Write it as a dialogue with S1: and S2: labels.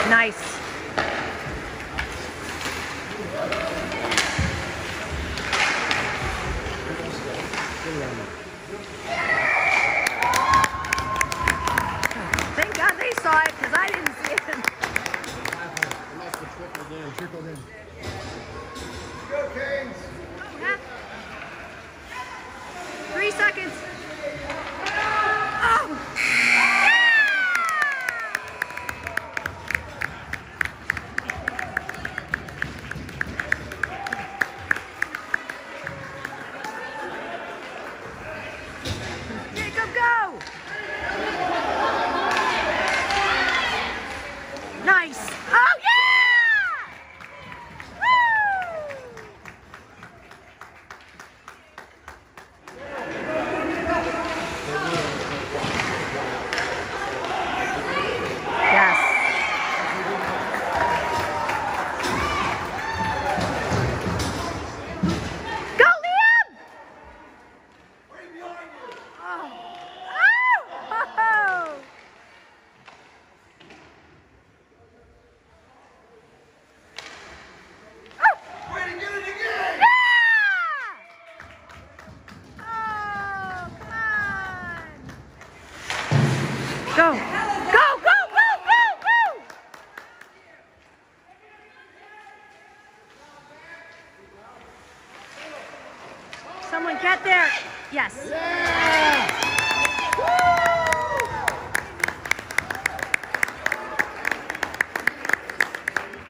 S1: Nice. Thank God they saw it, because I didn't see it.
S2: Trickled in. Go, Canes!
S1: 3 seconds. Oh! Jacob, go! Nice. Oh, yeah! Woo! Yes. Go, Liam! Oh. Oh!
S2: Way to get it again!
S1: Yeah! Oh, come on! Go! Go, go, go, go, go! Someone get there. Yes.
S2: Yeah!